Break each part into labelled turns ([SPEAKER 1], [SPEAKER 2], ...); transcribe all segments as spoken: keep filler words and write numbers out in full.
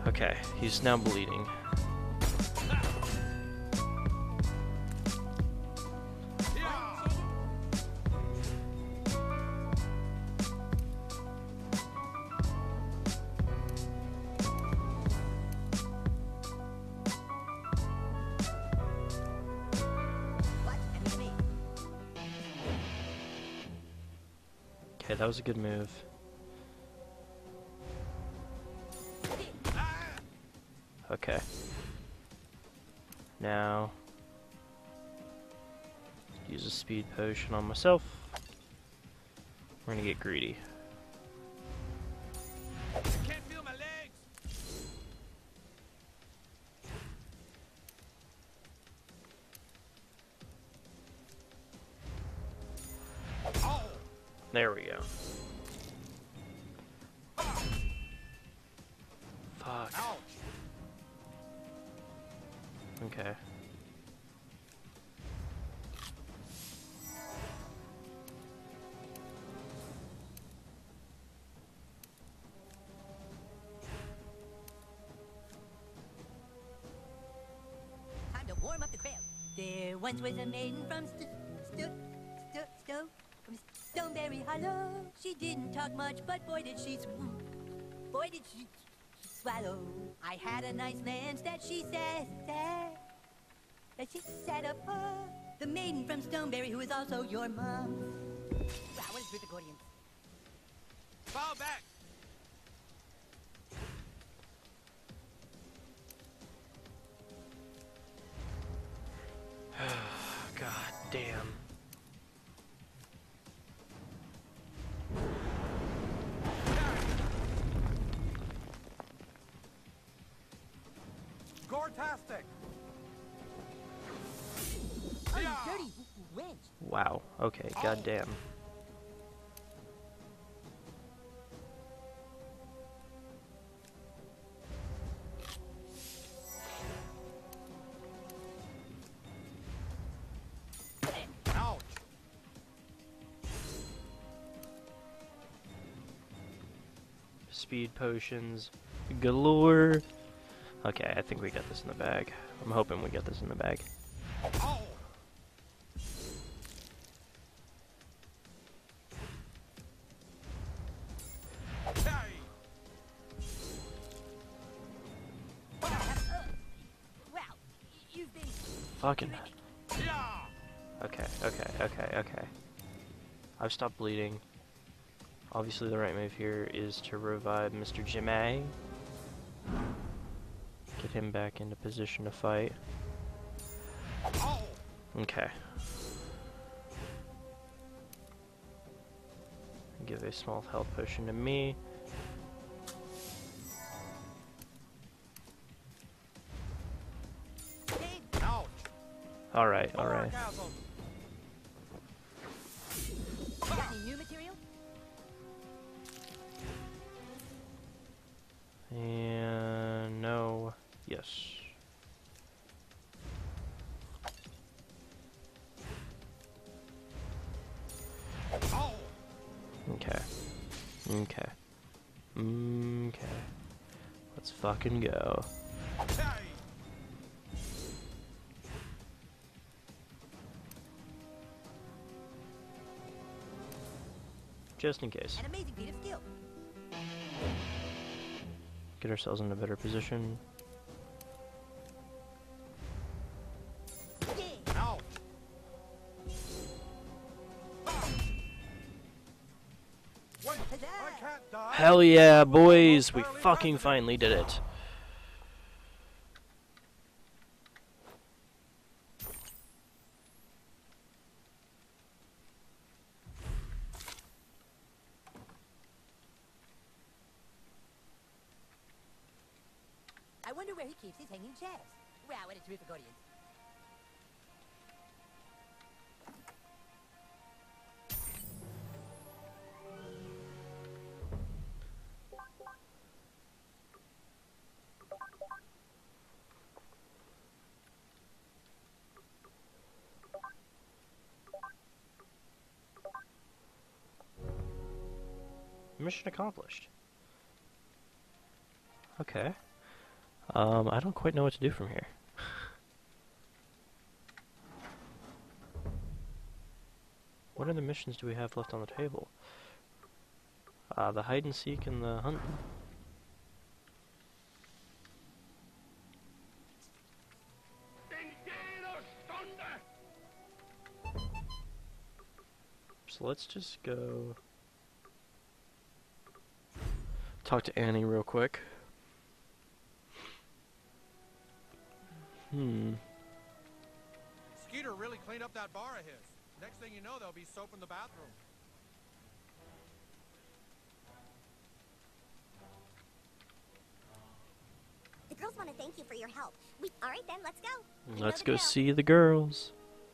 [SPEAKER 1] Okay, he's now bleeding. Okay, that was a good move. Okay. Now, use a speed potion on myself. We're gonna get greedy.
[SPEAKER 2] I can't feel my legs. Oh.
[SPEAKER 1] There we go. Fuck.
[SPEAKER 2] Ouch.
[SPEAKER 1] Okay.
[SPEAKER 3] Time to warm up the crowd. There once was a maiden from St St St Sto from Stoneberry Hollow. She didn't talk much, but boy did she swoon. Boy did she swallow. I had a nice lance that she said, said that she set up her. The maiden from Stoneberry, who is also your mom. Wow, what is with the Gordians?
[SPEAKER 2] Fall back.
[SPEAKER 1] God damn.
[SPEAKER 2] Gortastic.
[SPEAKER 3] Oh,
[SPEAKER 2] Yeah.
[SPEAKER 3] you dirty wench.
[SPEAKER 1] Wow. Okay, god damn.
[SPEAKER 2] Ouch.
[SPEAKER 1] Speed potions galore. Okay, I think we got this in the bag. I'm hoping we get this in the bag.
[SPEAKER 2] Oh. Hey.
[SPEAKER 3] Wow, you've been
[SPEAKER 1] Fucking.
[SPEAKER 2] Yeah.
[SPEAKER 1] Okay, okay, okay, okay. I've stopped bleeding. Obviously the right move here is to revive Mister Jimmy. Get him back into position to fight.
[SPEAKER 2] Oh.
[SPEAKER 1] Okay. Give a small health potion to me.
[SPEAKER 2] Ouch.
[SPEAKER 1] Alright, alright.
[SPEAKER 2] Orgasm.
[SPEAKER 3] got any new material?
[SPEAKER 1] And no. Yes.
[SPEAKER 2] Oh.
[SPEAKER 1] Okay. Okay. Okay. Let's fucking go.
[SPEAKER 2] Hey.
[SPEAKER 1] Just in case.
[SPEAKER 3] An amazing feat of skill.
[SPEAKER 1] Get ourselves in a better position.
[SPEAKER 2] Ouch. Wait, I can't die.
[SPEAKER 1] Hell yeah, boys! We fucking finally did it.
[SPEAKER 3] I wonder where he keeps his hanging chairs. Wow, what a terrific audience.
[SPEAKER 1] Mission accomplished. Okay. Um, I don't quite know what to do from here. What other missions do we have left on the table? Uh, the hide and seek and the hunt. So let's just go talk to Annie real quick. Hmm.
[SPEAKER 2] Skeeter really cleaned up that bar of his. Next thing you know, there'll be soap in the bathroom.
[SPEAKER 4] The girls want to thank you for your help. We, all right then, let's go. You know
[SPEAKER 1] Let's
[SPEAKER 4] the
[SPEAKER 1] go
[SPEAKER 4] drill.
[SPEAKER 1] see the girls.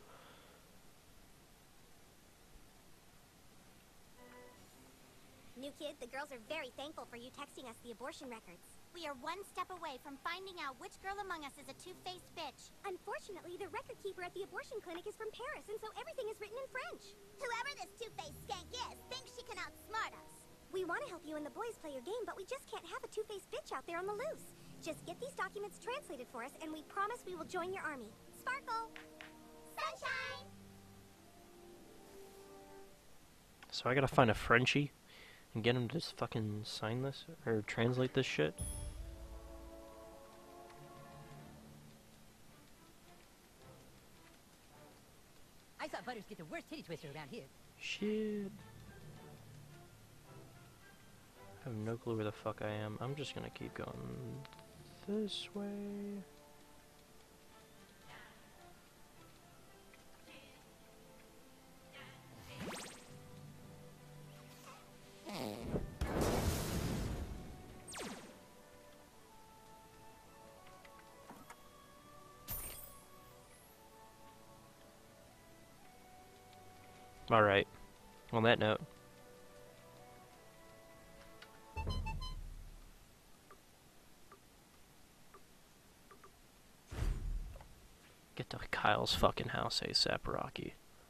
[SPEAKER 4] New kid, the girls are very thankful for you texting us the abortion records. We are one step away from finding out which girl among us is a two-faced bitch. Unfortunately, the record keeper at the abortion clinic is from Paris, and so everything is written in French. Whoever this two-faced skank is thinks she can outsmart us. We want to help you and the boys play your game, but we just can't have a two-faced bitch out there on the loose. Just get these documents translated for us, and we promise we will join your army. Sparkle! Sunshine!
[SPEAKER 1] So I gotta find a Frenchie and get him to just fucking sign this or translate this shit.
[SPEAKER 3] I saw Butters get the worst titty twister around here.
[SPEAKER 1] Shit. I have no clue where the fuck I am. I'm just gonna keep going this way. Alright. On that note. Get to Kyle's fucking house ASAP, Rocky.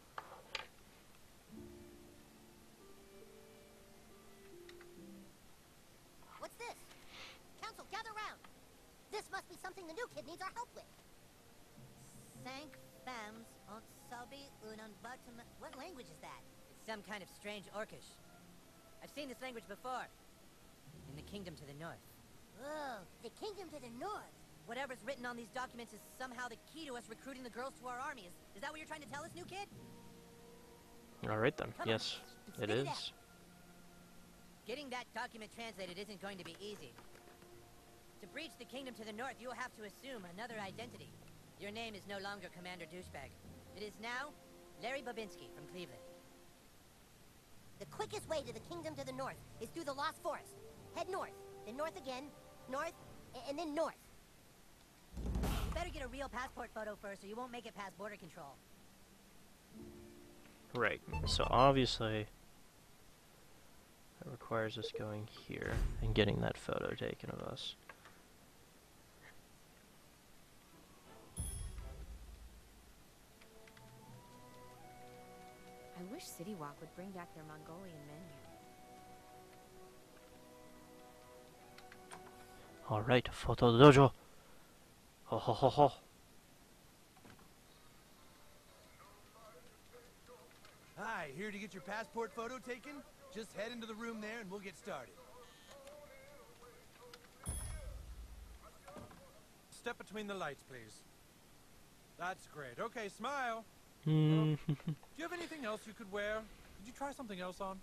[SPEAKER 4] What's this? Council, gather round. This must be something the new kid needs our help with.
[SPEAKER 3] Cinq femmes ont sauvé un embarquement. What language is that? It's some kind of strange Orcish. I've seen this language before. In the kingdom to the north.
[SPEAKER 4] Oh, the kingdom to the north.
[SPEAKER 3] Whatever's written on these documents is somehow the key to us recruiting the girls to our army. Is, is that what you're trying to tell us, new kid?
[SPEAKER 1] Alright then.
[SPEAKER 3] Come
[SPEAKER 1] Yes,
[SPEAKER 3] on,
[SPEAKER 1] it
[SPEAKER 3] spit it
[SPEAKER 1] is.
[SPEAKER 3] out. Getting that document translated isn't going to be easy. To breach the kingdom to the north, you'll have to assume another identity. Your name is no longer Commander Douchebag. It is now Larry Babinski from Cleveland.
[SPEAKER 4] The quickest way to the kingdom to the north is through the Lost Forest. Head north, then north again, north, a- and then north.
[SPEAKER 3] You better get a real passport photo first or you won't make it past border control.
[SPEAKER 1] Right. So obviously it requires us going here and getting that photo taken of us.
[SPEAKER 5] I wish City Walk would bring back their Mongolian menu.
[SPEAKER 1] Alright, photo dojo. Ho ho ho ho.
[SPEAKER 6] Hi, here to get your passport photo taken? Just head into the room there and we'll get started.
[SPEAKER 2] Step between the lights, please. That's great. Okay, smile.
[SPEAKER 1] Hmm.
[SPEAKER 2] Do you have anything else you could wear? Did you try something else on?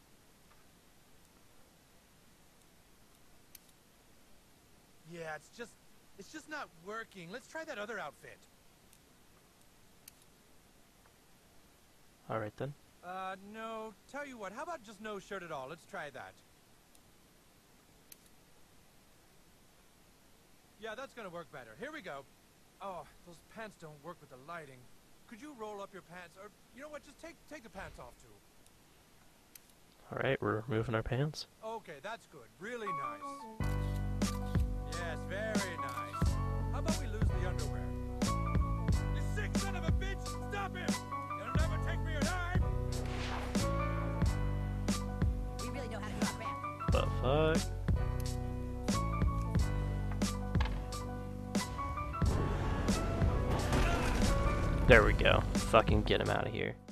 [SPEAKER 6] Yeah, it's just, it's just not working. Let's try that other outfit.
[SPEAKER 1] Alright then.
[SPEAKER 2] Uh, no. Tell you what, how about just no shirt at all? Let's try that. Yeah, that's gonna work better. Here we go. Oh, those pants don't work with the lighting. Could you roll up your pants? Or, you know what, just take take the pants off, too.
[SPEAKER 1] Alright, we're removing our pants.
[SPEAKER 2] Okay, that's good. Really nice. Yes, very nice. How about we lose the underwear? You sick son of a bitch! Stop him! You'll never take me alive!
[SPEAKER 3] We really know how to do our ramp.
[SPEAKER 1] The fuck? There we go. Fucking get him out of here.